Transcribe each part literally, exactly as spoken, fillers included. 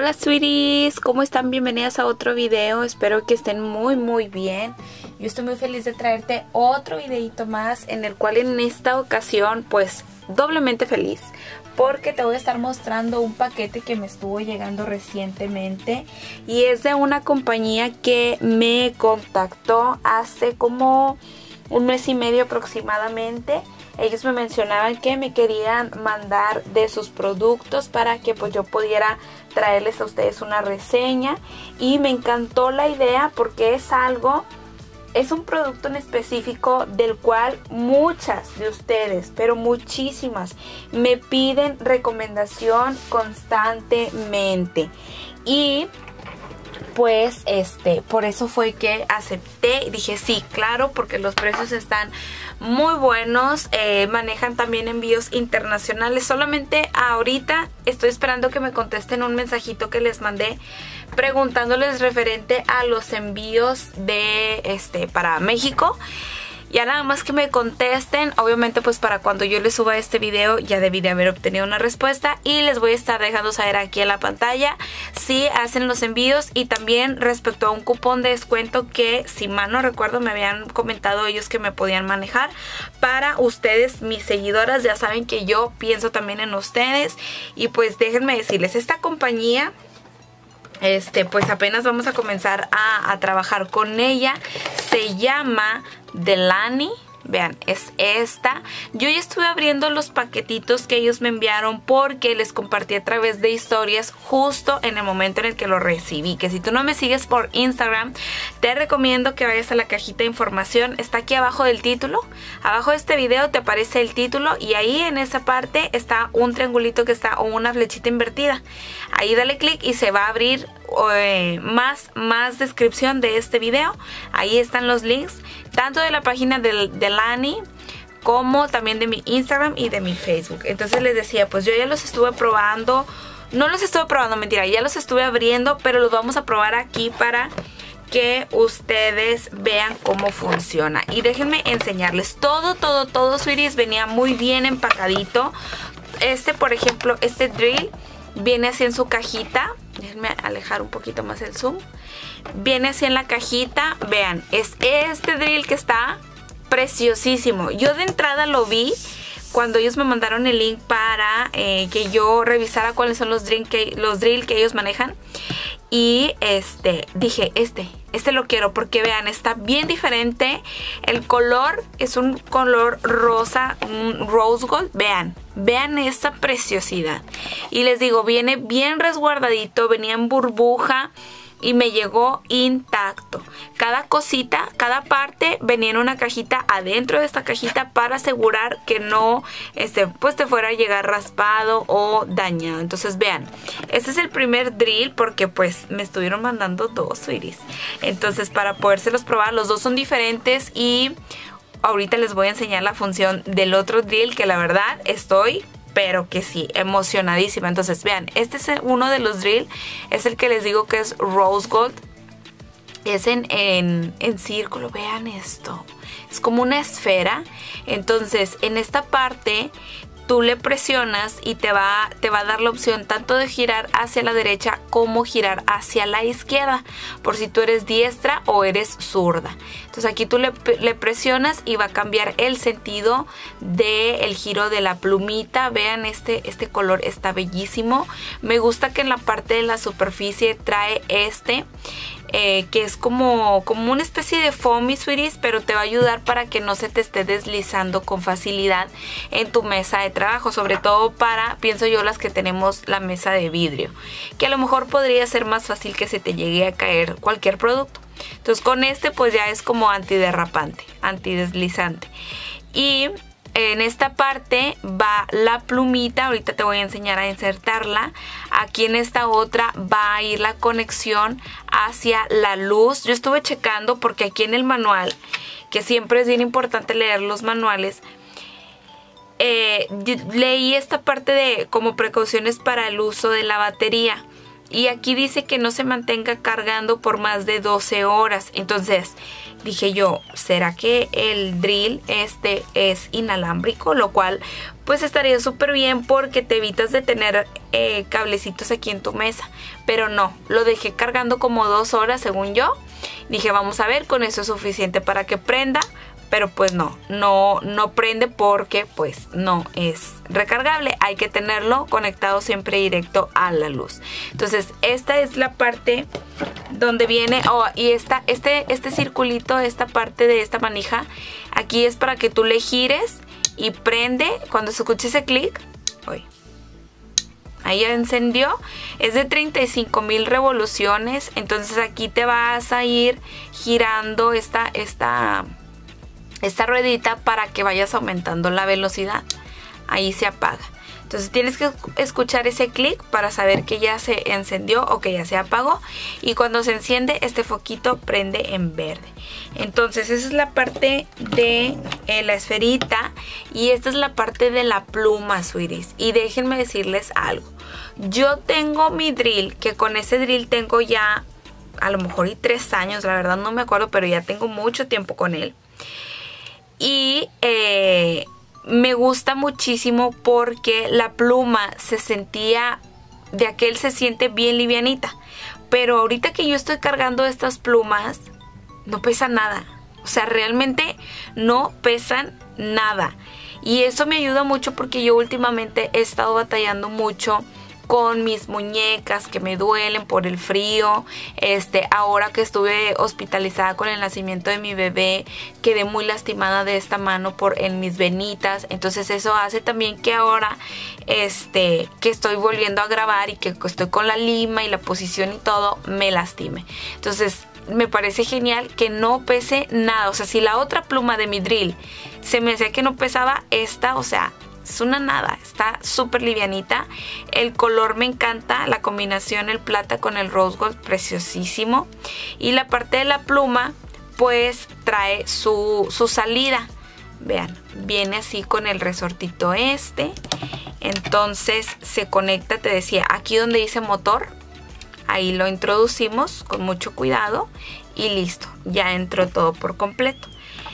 Hola sweeties, ¿cómo están? Bienvenidas a otro video. Espero que estén muy muy bien. Yo estoy muy feliz de traerte otro videito más, en el cual en esta ocasión pues doblemente feliz, porque te voy a estar mostrando un paquete que me estuvo llegando recientemente y es de una compañía que me contactó hace como un mes y medio aproximadamente. Ellos me mencionaban que me querían mandar de sus productos para que pues yo pudiera traerles a ustedes una reseña, y me encantó la idea porque es algo, es un producto en específico del cual muchas de ustedes, pero muchísimas, me piden recomendación constantemente. Y pues este por eso fue que acepté y dije sí, claro, porque los precios están muy buenos. Eh, manejan también envíos internacionales. Solamente ahorita estoy esperando que me contesten un mensajito que les mandé preguntándoles referente a los envíos de este para México. Ya nada más que me contesten, obviamente pues para cuando yo les suba este video ya debí de haber obtenido una respuesta, y les voy a estar dejando saber aquí en la pantalla si hacen los envíos. Y también respecto a un cupón de descuento que, si mal no recuerdo, me habían comentado ellos que me podían manejar para ustedes, mis seguidoras. Ya saben que yo pienso también en ustedes, y pues déjenme decirles, esta compañía Este, pues apenas vamos a comenzar a, a trabajar con ella. Se llama Delany. Vean, es esta. Yo ya estuve abriendo los paquetitos que ellos me enviaron porque les compartí a través de historias justo en el momento en el que lo recibí. Que si tú no me sigues por Instagram, te recomiendo que vayas a la cajita de información. Está aquí abajo del título. Abajo de este video te aparece el título, y ahí en esa parte está un triangulito que está, o una flechita invertida. Ahí dale clic y se va a abrir eh, más, más descripción de este video. Ahí están los links, tanto de la página de Delany como también de mi Instagram y de mi Facebook. Entonces les decía, pues yo ya los estuve probando. No los estuve probando, mentira, ya los estuve abriendo, pero los vamos a probar aquí para que ustedes vean cómo funciona. Y déjenme enseñarles. Todo, todo, todo, sweeties, venía muy bien empacadito. Este, por ejemplo, este drill viene así en su cajita. Déjenme alejar un poquito más el zoom. Viene así en la cajita. Vean, es este drill que está preciosísimo. Yo de entrada lo vi cuando ellos me mandaron el link para eh, que yo revisara cuáles son los drill que, los drill que ellos manejan. Y este dije, este, este lo quiero porque vean, está bien diferente. El color es un color rosa, un rose gold. Vean, vean esta preciosidad. Y les digo, viene bien resguardadito, venía en burbuja y me llegó intacto. Cada cosita, cada parte venía en una cajita adentro de esta cajita para asegurar que no este, pues te fuera a llegar raspado o dañado. Entonces vean, este es el primer drill porque pues me estuvieron mandando dos, sweeties. Entonces para podérselos probar, los dos son diferentes, y ahorita les voy a enseñar la función del otro drill, que la verdad estoy pero que sí, emocionadísima. Entonces vean, este es uno de los drill, es el que les digo que es rose gold. Es en, en, en círculo, vean esto, es como una esfera. Entonces en esta parte tú le presionas y te va, te va a dar la opción tanto de girar hacia la derecha como girar hacia la izquierda, por si tú eres diestra o eres zurda. Entonces aquí tú le, le presionas y va a cambiar el sentido del giro de la plumita. Vean, este, este color está bellísimo. Me gusta que en la parte de la superficie trae este Eh, que es como, como una especie de foamy, sweeties, pero te va a ayudar para que no se te esté deslizando con facilidad en tu mesa de trabajo, sobre todo para, pienso yo, las que tenemos la mesa de vidrio, que a lo mejor podría ser más fácil que se te llegue a caer cualquier producto. Entonces con este pues ya es como antiderrapante, antideslizante. Y en esta parte va la plumita, ahorita te voy a enseñar a insertarla. Aquí en esta otra va a ir la conexión hacia la luz. Yo estuve checando porque aquí en el manual, que siempre es bien importante leer los manuales, eh, leí esta parte de como precauciones para el uso de la batería. Y aquí dice que no se mantenga cargando por más de doce horas. Entonces dije yo, ¿será que el drill este es inalámbrico? Lo cual pues estaría súper bien porque te evitas de tener eh, cablecitos aquí en tu mesa. Pero no, lo dejé cargando como dos horas según yo. Dije, vamos a ver, con eso es suficiente para que prenda. Pero pues no, no, no prende porque pues no es recargable. Hay que tenerlo conectado siempre directo a la luz. Entonces esta es la parte donde viene, oh, y esta, este, este circulito, esta parte de esta manija, aquí es para que tú le gires y prende. Cuando se escuche ese clic, uy, ahí ya encendió. Es de treinta y cinco mil revoluciones. Entonces aquí te vas a ir girando esta, esta, esta ruedita para que vayas aumentando la velocidad. Ahí se apaga. Entonces tienes que escuchar ese clic para saber que ya se encendió o que ya se apagó. Y cuando se enciende, este foquito prende en verde. Entonces esa es la parte de eh, la esferita. Y esta es la parte de la pluma, sweeties. Y déjenme decirles algo. Yo tengo mi drill, que con ese drill tengo ya a lo mejor y tres años. La verdad no me acuerdo, pero ya tengo mucho tiempo con él. Y eh... me gusta muchísimo porque la pluma se sentía, de aquel se siente bien livianita. Pero ahorita que yo estoy cargando estas plumas, no pesa nada. O sea, realmente no pesan nada. Y eso me ayuda mucho porque yo últimamente he estado batallando mucho con mis muñecas que me duelen por el frío. Este, ahora que estuve hospitalizada con el nacimiento de mi bebé, quedé muy lastimada de esta mano por en mis venitas. Entonces eso hace también que ahora este, que estoy volviendo a grabar y que estoy con la lima y la posición y todo, me lastime. Entonces me parece genial que no pese nada. O sea, si la otra pluma de mi drill se me hacía que no pesaba, esta, o sea, es una nada, está súper livianita. El color me encanta, la combinación, el plata con el rose gold, preciosísimo. Y la parte de la pluma pues trae su, su salida. Vean, viene así con el resortito este. Entonces se conecta, te decía, aquí donde dice motor, ahí lo introducimos con mucho cuidado y listo, ya entró todo por completo.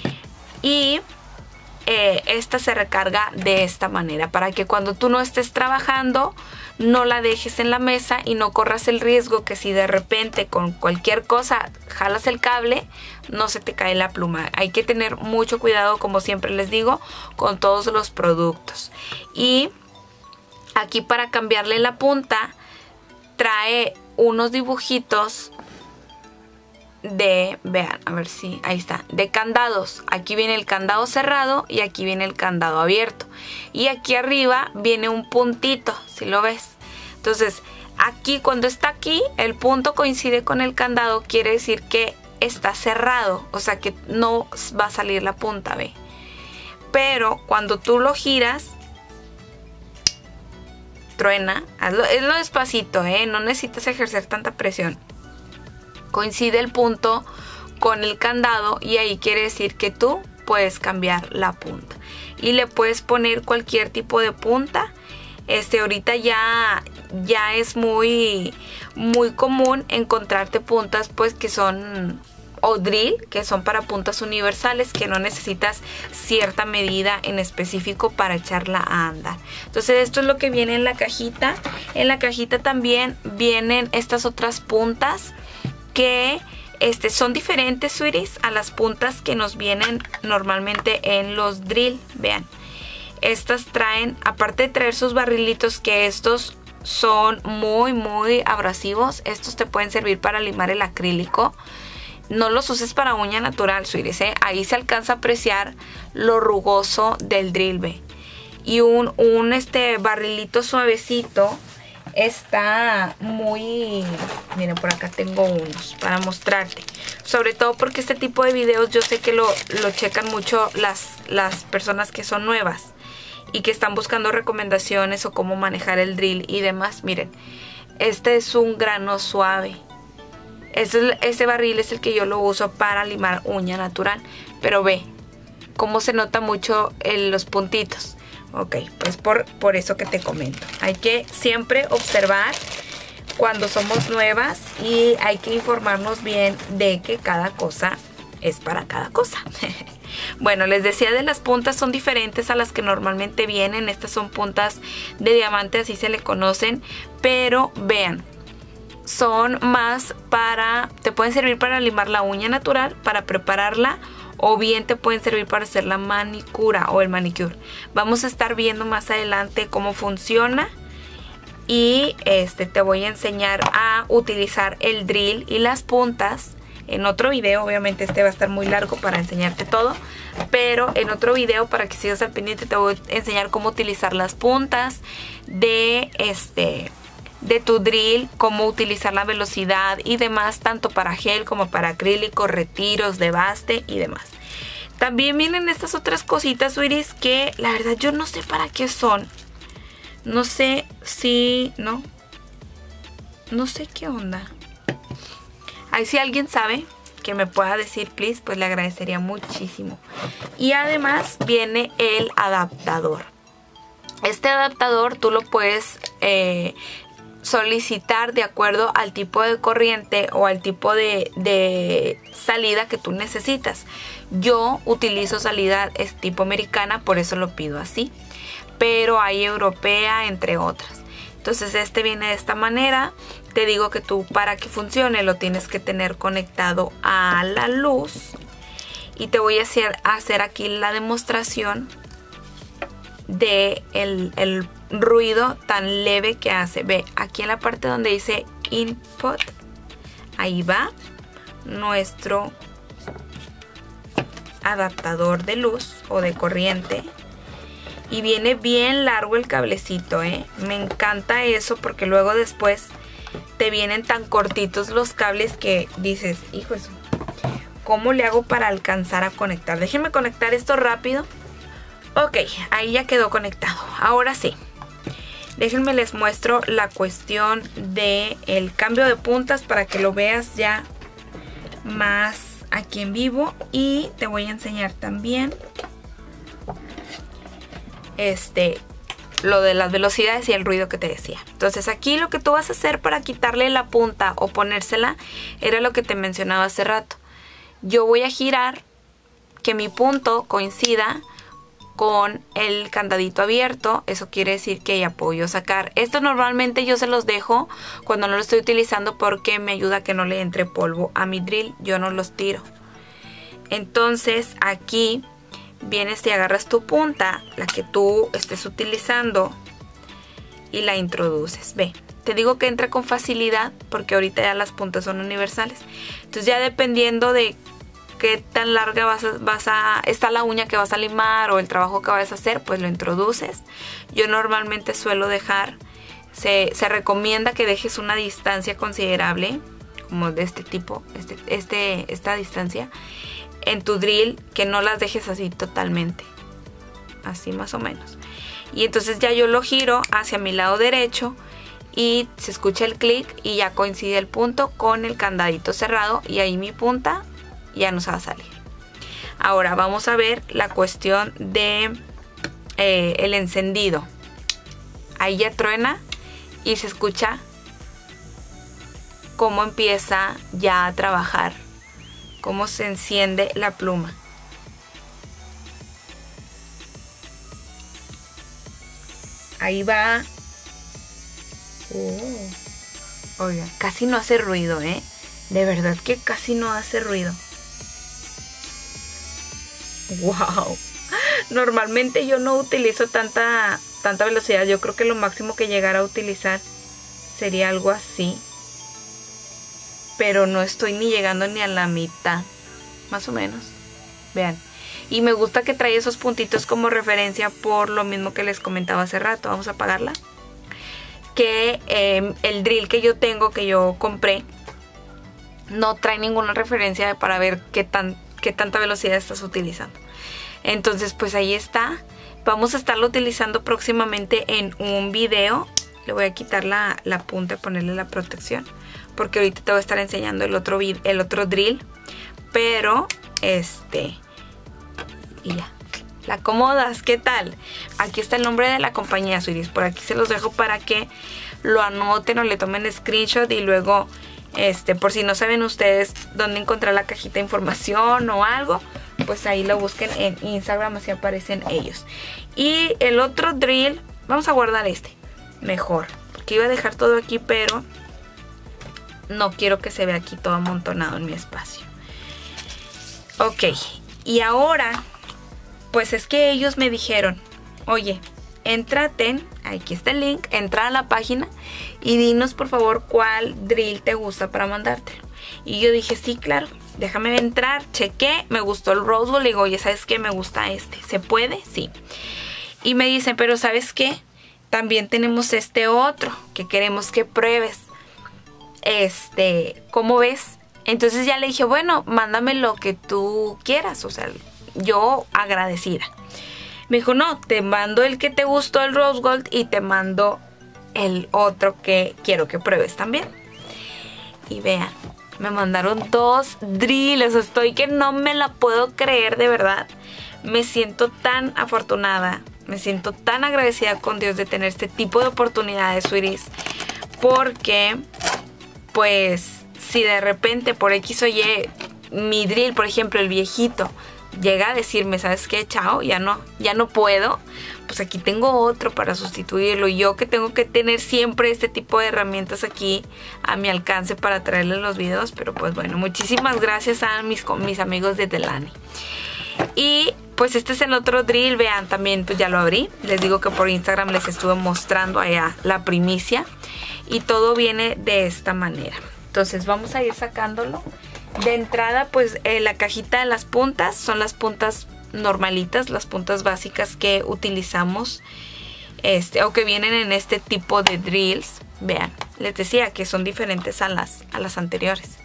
Y Eh, esta se recarga de esta manera para que cuando tú no estés trabajando no la dejes en la mesa y no corras el riesgo que si de repente con cualquier cosa jalas el cable, no se te cae la pluma. Hay que tener mucho cuidado, como siempre les digo, con todos los productos. Y aquí para cambiarle la punta trae unos dibujitos de, vean, a ver si, ahí está, de candados. Aquí viene el candado cerrado y aquí viene el candado abierto. Y aquí arriba viene un puntito, si lo ves. Entonces, aquí cuando está aquí, el punto coincide con el candado, quiere decir que está cerrado. O sea que no va a salir la punta, ve. Pero cuando tú lo giras, truena. Hazlo, hazlo despacito, ¿eh? No necesitas ejercer tanta presión. Coincide el punto con el candado y ahí quiere decir que tú puedes cambiar la punta y le puedes poner cualquier tipo de punta. Este, ahorita ya, ya es muy, muy común encontrarte puntas pues que son o drill, que son para puntas universales, que no necesitas cierta medida en específico para echarla a andar. Entonces esto es lo que viene en la cajita. En la cajita también vienen estas otras puntas que este, son diferentes, sweeties, a las puntas que nos vienen normalmente en los drill. Vean, estas traen, aparte de traer sus barrilitos, que estos son muy muy abrasivos, estos te pueden servir para limar el acrílico. No los uses para uña natural, sweeties, ¿eh? Ahí se alcanza a apreciar lo rugoso del drill, ve. Y un, un este, barrilito suavecito. Está muy... Miren, por acá tengo unos para mostrarte. Sobre todo porque este tipo de videos yo sé que lo, lo checan mucho las, las personas que son nuevas y que están buscando recomendaciones o cómo manejar el drill y demás. Miren, este es un grano suave. Este, este barril es el que yo lo uso para limar uña natural. Pero ve cómo se nota mucho en los puntitos. Ok, pues por, por eso que te comento. Hay que siempre observar cuando somos nuevas y hay que informarnos bien de que cada cosa es para cada cosa. Bueno, les decía de las puntas son diferentes a las que normalmente vienen. Estas son puntas de diamante, así se le conocen. Pero vean, son más para, te pueden servir para limar la uña natural, para prepararla, o bien te pueden servir para hacer la manicura o el manicure. Vamos a estar viendo más adelante cómo funciona. Y este, te voy a enseñar a utilizar el drill y las puntas en otro video. Obviamente este va a estar muy largo para enseñarte todo, pero en otro video, para que sigas al pendiente, te voy a enseñar cómo utilizar las puntas de este de tu drill, cómo utilizar la velocidad y demás, tanto para gel como para acrílico, retiros de baste y demás. También vienen estas otras cositas, Sweeties, que la verdad yo no sé para qué son. No sé si... no no sé qué onda. Ahí si alguien sabe que me pueda decir, please, pues le agradecería muchísimo. Y además viene el adaptador. Este adaptador tú lo puedes eh, solicitar de acuerdo al tipo de corriente o al tipo de, de salida que tú necesitas. Yo utilizo salida tipo americana, por eso lo pido así. Pero hay europea, entre otras. Entonces este viene de esta manera. Te digo que tú, para que funcione, lo tienes que tener conectado a la luz. Y te voy a hacer, a hacer aquí la demostración de el, el ruido tan leve que hace. Ve, aquí en la parte donde dice input, ahí va nuestro adaptador de luz o de corriente. Y viene bien largo el cablecito, ¿eh? Me encanta eso, porque luego después te vienen tan cortitos los cables que dices, hijo eso, ¿cómo le hago para alcanzar a conectar? Déjenme conectar esto rápido. Ok, ahí ya quedó conectado. Ahora sí, déjenme les muestro la cuestión del cambio de puntas para que lo veas ya más aquí en vivo. Y te voy a enseñar también este, lo de las velocidades y el ruido que te decía. Entonces aquí lo que tú vas a hacer para quitarle la punta o ponérsela era lo que te mencionaba hace rato. Yo voy a girar que mi punto coincida con el candadito abierto. Eso quiere decir que ya puedo yo sacar. Esto normalmente yo se los dejo cuando no lo estoy utilizando porque me ayuda a que no le entre polvo a mi drill. Yo no los tiro. Entonces aquí vienes y agarras tu punta, la que tú estés utilizando, y la introduces. Ve, te digo que entra con facilidad porque ahorita ya las puntas son universales. Entonces ya dependiendo de qué tan larga vas a, vas a, está la uña que vas a limar o el trabajo que vas a hacer, pues lo introduces. Yo normalmente suelo dejar, se, se recomienda que dejes una distancia considerable, como de este tipo, este, este, esta distancia, en tu drill, que no las dejes así totalmente, así más o menos. Y entonces ya yo lo giro hacia mi lado derecho y se escucha el clic y ya coincide el punto con el candadito cerrado, y ahí mi punta ya nos va a salir. Ahora vamos a ver la cuestión de eh, el encendido. Ahí ya truena y se escucha cómo empieza ya a trabajar, cómo se enciende la pluma. Ahí va. Oh. Oiga, casi no hace ruido, ¿eh? De verdad que casi no hace ruido. Wow. Normalmente yo no utilizo tanta, tanta velocidad. Yo creo que lo máximo que llegara a utilizar sería algo así. Pero no estoy ni llegando ni a la mitad, más o menos. Vean. Y me gusta que trae esos puntitos como referencia por lo mismo que les comentaba hace rato. Vamos a apagarla. Que eh, el drill que yo tengo, que yo compré, no trae ninguna referencia para ver qué, tan, qué tanta velocidad estás utilizando. Entonces pues ahí está. Vamos a estarlo utilizando próximamente en un video. Le voy a quitar la, la punta y ponerle la protección, porque ahorita te voy a estar enseñando el otro, el otro drill. Pero este... y ya. la acomodas, ¿qué tal? Aquí está el nombre de la compañía, sweeties. Por aquí se los dejo para que lo anoten o le tomen screenshot y luego, este, por si no saben ustedes dónde encontrar la cajita de información o algo, pues ahí lo busquen en Instagram, así aparecen ellos. Y el otro drill, vamos a guardar este, mejor, porque iba a dejar todo aquí, pero no quiero que se vea aquí todo amontonado en mi espacio. Ok, y ahora, pues es que ellos me dijeron, oye, entrate, aquí está el link, entra a la página y dinos por favor cuál drill te gusta para mandártelo. Y yo dije, sí, claro, déjame entrar, chequé, me gustó el Rose Gold, le digo, oye, ¿sabes qué? Me gusta este, ¿se puede? Sí. Y me dicen, pero ¿sabes qué? También tenemos este otro que queremos que pruebes. Este, ¿cómo ves? Entonces ya le dije, bueno, mándame lo que tú quieras, o sea, yo agradecida. Me dijo, no, te mando el que te gustó, el Rose Gold, y te mando el otro que quiero que pruebes también. Y vean, me mandaron dos drills, estoy que no me la puedo creer, de verdad. Me siento tan afortunada, me siento tan agradecida con Dios de tener este tipo de oportunidades, sweeties, porque, pues, si de repente por X o Y mi drill, por ejemplo, el viejito, llega a decirme, ¿sabes qué? Chao, ya no, ya no puedo, pues aquí tengo otro para sustituirlo. Y yo que tengo que tener siempre este tipo de herramientas aquí a mi alcance para traerles los videos. Pero pues bueno, muchísimas gracias a mis, mis amigos de Delany. Y pues este es el otro drill, vean, también pues ya lo abrí. Les digo que por Instagram les estuve mostrando allá la primicia. Y todo viene de esta manera. Entonces vamos a ir sacándolo. De entrada, pues eh, la cajita de las puntas son las puntas normalitas, las puntas básicas que utilizamos, este, o que vienen en este tipo de drills. Vean, les decía que son diferentes a las, a las anteriores.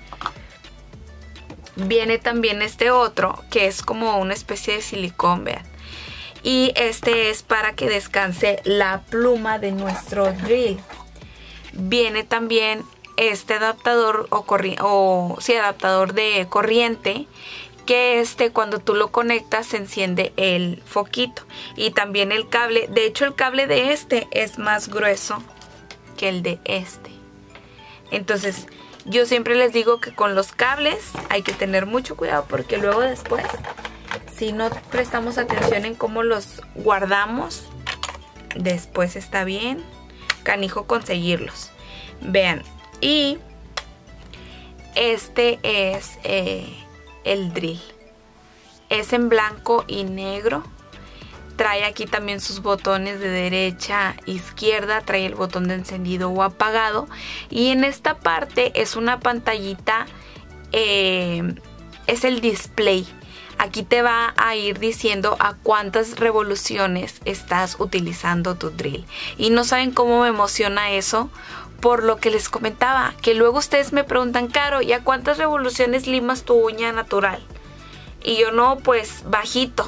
Viene también este otro que es como una especie de silicón, vean. Y este es para que descanse la pluma de nuestro drill. Viene también este adaptador o, o sí, adaptador de corriente, que este cuando tú lo conectas se enciende el foquito. Y también el cable, de hecho el cable de este es más grueso que el de este. Entonces yo siempre les digo que con los cables hay que tener mucho cuidado, porque luego después, si no prestamos atención en cómo los guardamos, después está bien canijo conseguirlos. Vean. Y este es eh, el drill. Es en blanco y negro. Trae aquí también sus botones de derecha, izquierda. Trae el botón de encendido o apagado. Y en esta parte es una pantallita. Eh, es el display. Aquí te va a ir diciendo a cuántas revoluciones estás utilizando tu drill. Y no saben cómo me emociona eso. Por lo que les comentaba, que luego ustedes me preguntan, Caro, ¿y a cuántas revoluciones limas tu uña natural? Y yo, no, pues bajito.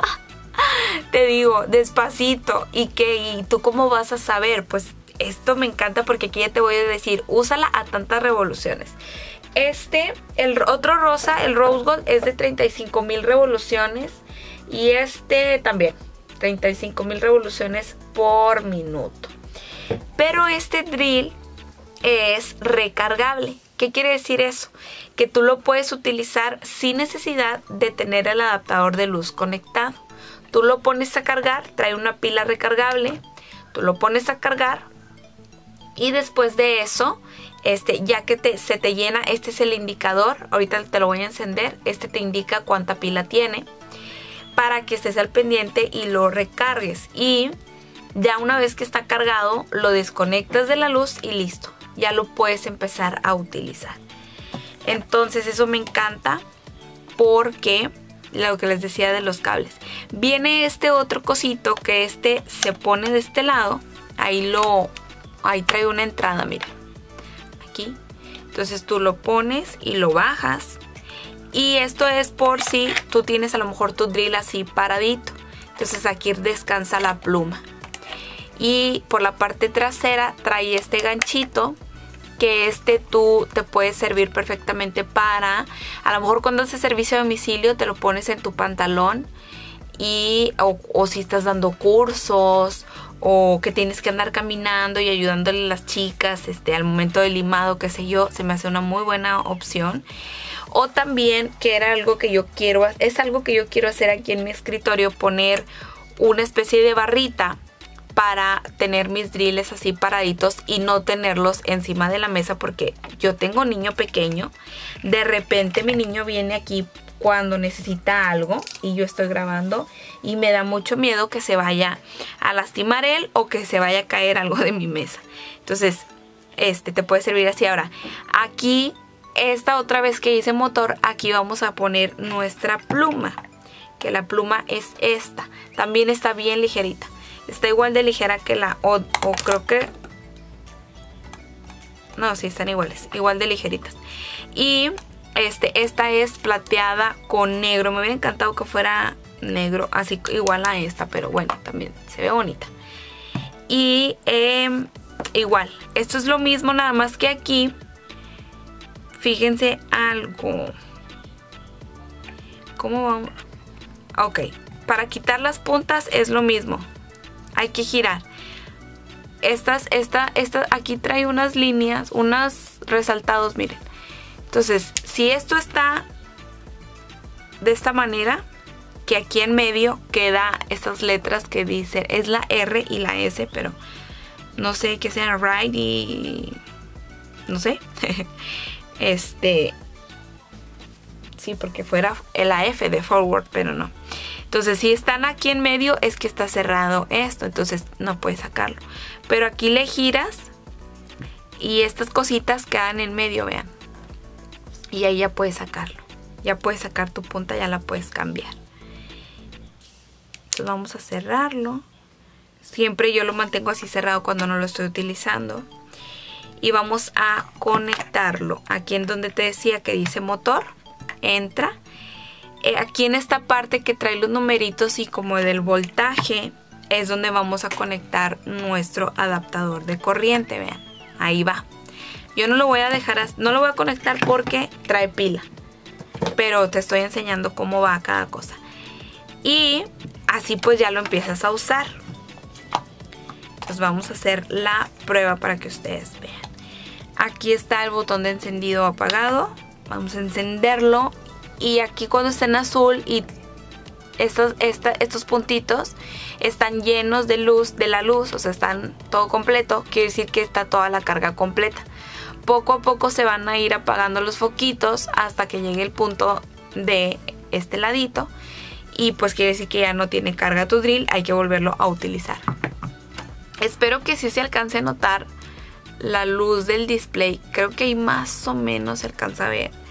Te digo, despacito. ¿Y qué? ¿Y tú cómo vas a saber? Pues esto me encanta, porque aquí ya te voy a decir, úsala a tantas revoluciones. Este, el otro rosa, el Rose Gold, es de treinta y cinco mil revoluciones. Y este también, treinta y cinco mil revoluciones por minuto. Pero este drill es recargable. ¿Qué quiere decir eso? Que tú lo puedes utilizar sin necesidad de tener el adaptador de luz conectado. Tú lo pones a cargar, trae una pila recargable, tú lo pones a cargar y después de eso, este, ya que te, se te llena, este es el indicador, ahorita te lo voy a encender, este te indica cuánta pila tiene para que estés al pendiente y lo recargues. Y ya una vez que está cargado, lo desconectas de la luz y listo. Ya lo puedes empezar a utilizar. Entonces eso me encanta, porque lo que les decía de los cables. Viene este otro cosito, que este se pone de este lado. Ahí lo, ahí trae una entrada, miren. Aquí. Entonces tú lo pones y lo bajas. Y esto es por si tú tienes a lo mejor tu drill así paradito. Entonces aquí descansa la pluma. Y por la parte trasera trae este ganchito, que este tú te puede servir perfectamente para, a lo mejor cuando haces servicio a domicilio te lo pones en tu pantalón y o, o si estás dando cursos o que tienes que andar caminando y ayudándole a las chicas este, al momento del limado, qué sé yo, se me hace una muy buena opción. O también, que era algo que yo quiero, es algo que yo quiero hacer aquí en mi escritorio, poner una especie de barrita para tener mis drills así paraditos y no tenerlos encima de la mesa, porque yo tengo un niño pequeño. De repente mi niño viene aquí cuando necesita algo y yo estoy grabando y me da mucho miedo que se vaya a lastimar él o que se vaya a caer algo de mi mesa. Entonces, este te puede servir así. Ahora, aquí, esta otra vez que hice motor, aquí vamos a poner nuestra pluma, que la pluma es esta. También está bien ligerita. Está igual de ligera que la, o, o creo que... No, sí, están iguales, igual de ligeritas. Y... Este, esta es plateada con negro. Me hubiera encantado que fuera negro, así igual a esta, pero bueno, también se ve bonita. Y eh, igual, esto es lo mismo, nada más que aquí, fíjense algo. ¿Cómo vamos? Ok, para quitar las puntas es lo mismo. Hay que girar. Estas, esta, esta, aquí trae unas líneas, unos resaltados, miren. Entonces, si esto está de esta manera, que aquí en medio queda estas letras que dicen, es la R y la S, pero no sé qué sean right y... no sé. este... Sí, porque fuera la F de forward, pero no. Entonces, si están aquí en medio, es que está cerrado esto, entonces no puedes sacarlo. Pero aquí le giras y estas cositas quedan en medio, vean. Y ahí ya puedes sacarlo. Ya puedes sacar tu punta, ya la puedes cambiar. Entonces vamos a cerrarlo. Siempre yo lo mantengo así cerrado cuando no lo estoy utilizando. Y vamos a conectarlo. Aquí en donde te decía que dice motor, entra. Eh, aquí en esta parte que trae los numeritos y como del voltaje, es donde vamos a conectar nuestro adaptador de corriente. Vean, ahí va. Yo no lo voy a dejar, no lo voy a conectar porque trae pila, pero te estoy enseñando cómo va cada cosa. Y así pues ya lo empiezas a usar. Entonces vamos a hacer la prueba para que ustedes vean. Aquí está el botón de encendido o apagado. Vamos a encenderlo y aquí cuando está en azul y estos, esta, estos puntitos están llenos de luz, de la luz, o sea, están todo completo, quiere decir que está toda la carga completa. Poco a poco se van a ir apagando los foquitos hasta que llegue el punto de este ladito. Y pues quiere decir que ya no tiene carga tu drill, hay que volverlo a utilizar. Espero que sí se alcance a notar la luz del display. Creo que ahí más o menos se alcanza a ver.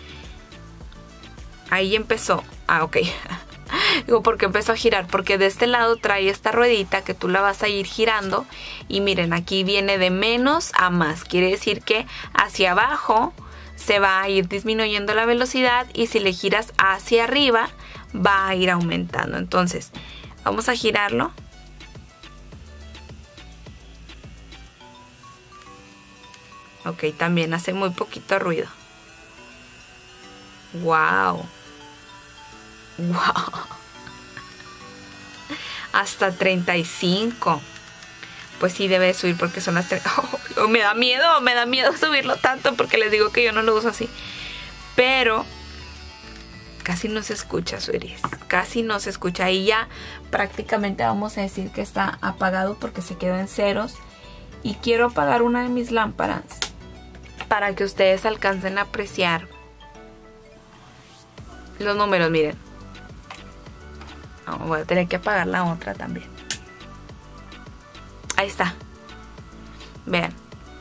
Ahí empezó. Ah, ok. Digo, ¿por qué empezó a girar? Porque de este lado trae esta ruedita que tú la vas a ir girando. Y miren, aquí viene de menos a más. Quiere decir que hacia abajo se va a ir disminuyendo la velocidad. Y si le giras hacia arriba, va a ir aumentando. Entonces, vamos a girarlo. Ok, también hace muy poquito ruido. Wow. Wow. Hasta treinta y cinco. Pues sí debe subir porque son las... Oh, me da miedo, me da miedo subirlo tanto porque les digo que yo no lo uso así. Pero casi no se escucha, sweeties. Casi no se escucha. Y ya prácticamente vamos a decir que está apagado porque se quedó en ceros. Y quiero apagar una de mis lámparas para que ustedes alcancen a apreciar los números, miren. No, voy a tener que apagar la otra también. Ahí está. Vean.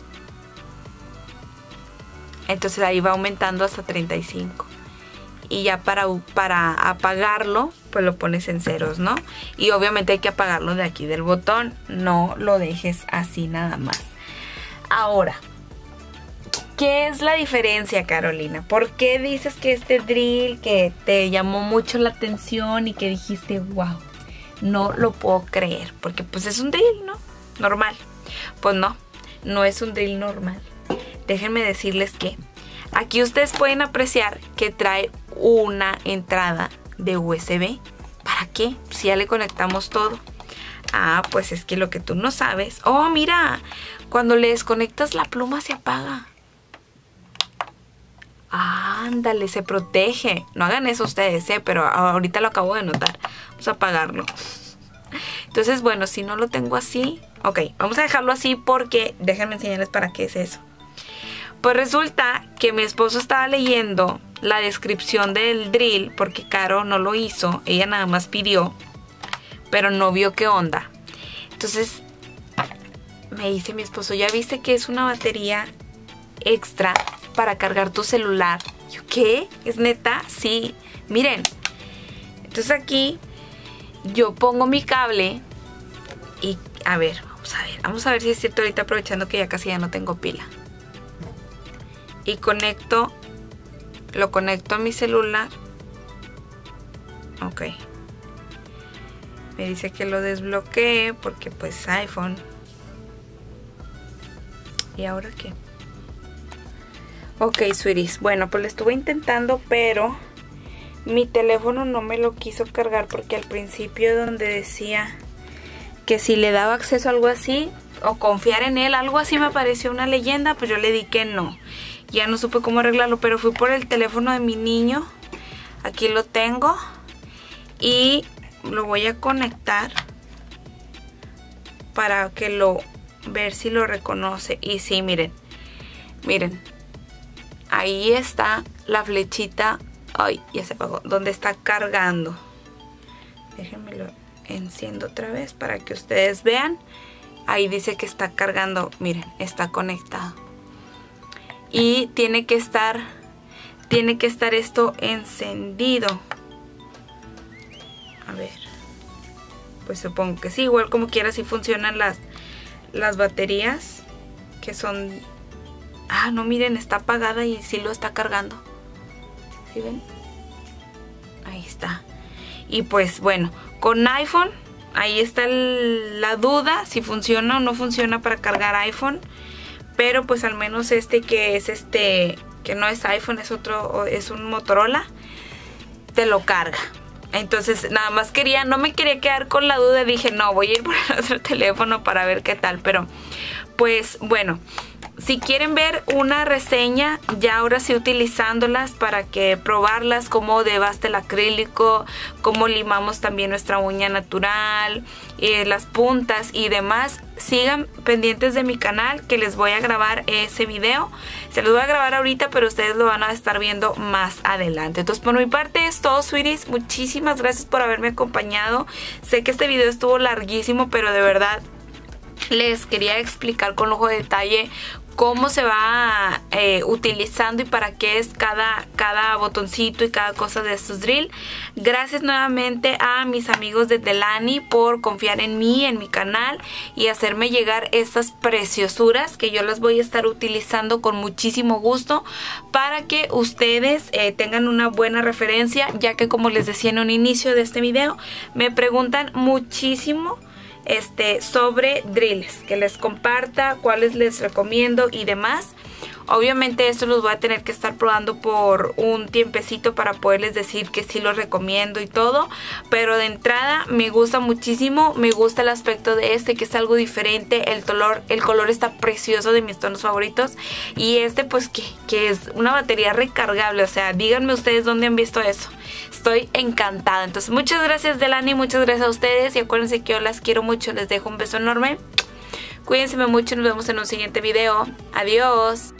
Entonces ahí va aumentando hasta treinta y cinco. Y ya para, para apagarlo, pues lo pones en ceros, ¿no? Y obviamente hay que apagarlo de aquí del botón. No lo dejes así nada más. Ahora, ¿qué es la diferencia, Carolina? ¿Por qué dices que este drill que te llamó mucho la atención y que dijiste, wow, no lo puedo creer? Porque pues es un drill, ¿no? Normal. Pues no, no es un drill normal. Déjenme decirles que aquí ustedes pueden apreciar que trae una entrada de U S B. ¿Para qué? Si ya le conectamos todo. Ah, pues es que lo que tú no sabes. Oh, mira, cuando le desconectas la pluma se apaga. Ándale, se protege. No hagan eso ustedes, ¿eh? Pero ahorita lo acabo de notar. Vamos a apagarlo. Entonces, bueno, si no lo tengo así... Ok, vamos a dejarlo así porque... Déjenme enseñarles para qué es eso. Pues resulta que mi esposo estaba leyendo la descripción del drill, porque Caro no lo hizo, ella nada más pidió, pero no vio qué onda. Entonces me dice mi esposo, ¿ya viste que es una batería extra para cargar tu celular? Yo, ¿qué? ¿Es neta? Sí, miren. Entonces aquí yo pongo mi cable y a ver, vamos a ver, vamos a ver si es cierto ahorita, aprovechando que ya casi ya no tengo pila. Y conecto, lo conecto a mi celular. Ok. Me dice que lo desbloquee porque pues iPhone. ¿Y ahora qué? Ok, sweeties. Bueno, pues lo estuve intentando, pero mi teléfono no me lo quiso cargar porque al principio donde decía que si le daba acceso a algo así o confiar en él, algo así me apareció una leyenda, pues yo le di que no. Ya no supe cómo arreglarlo, pero fui por el teléfono de mi niño. Aquí lo tengo. Y lo voy a conectar para que lo... ver si lo reconoce. Y sí, miren. Miren. Ahí está la flechita. Ay, ya se apagó. Donde está cargando. Déjenme lo enciendo otra vez para que ustedes vean. Ahí dice que está cargando. Miren, está conectado. Y tiene que estar tiene que estar esto encendido. A ver, pues supongo que sí, igual como quiera si funcionan las las baterías que son... Ah, no, miren, está apagada y sí lo está cargando. ¿Sí ven? Ahí está. Y pues bueno, con iPhone ahí está el, la duda si funciona o no funciona para cargar iPhone. Pero pues al menos este que es este, que no es iPhone, es otro, es un Motorola, te lo carga. Entonces nada más quería, no me quería quedar con la duda, dije no, voy a ir por el otro teléfono para ver qué tal. Pero pues bueno, si quieren ver una reseña, ya ahora sí utilizándolas para que probarlas, cómo debaste el acrílico, cómo limamos también nuestra uña natural, eh, las puntas y demás, sigan pendientes de mi canal que les voy a grabar ese video. Se los voy a grabar ahorita, pero ustedes lo van a estar viendo más adelante. Entonces por mi parte es todo, sweeties. Muchísimas gracias por haberme acompañado. Sé que este video estuvo larguísimo, pero de verdad les quería explicar con lujo de detalle cómo se va eh, utilizando y para qué es cada, cada botoncito y cada cosa de estos drill. Gracias nuevamente a mis amigos de Delany por confiar en mí, en mi canal y hacerme llegar estas preciosuras que yo las voy a estar utilizando con muchísimo gusto para que ustedes eh, tengan una buena referencia, ya que como les decía en un inicio de este video, me preguntan muchísimo Este, sobre drills, que les comparta cuáles les recomiendo y demás. Obviamente esto los voy a tener que estar probando por un tiempecito para poderles decir que sí los recomiendo y todo, pero de entrada me gusta muchísimo, me gusta el aspecto de este, que es algo diferente, el color, el color está precioso, de mis tonos favoritos, y este pues que, que es una batería recargable, o sea, díganme ustedes dónde han visto eso. Estoy encantada. Entonces muchas gracias Delany, muchas gracias a ustedes y acuérdense que yo las quiero mucho, les dejo un beso enorme, cuídense mucho, nos vemos en un siguiente video, adiós.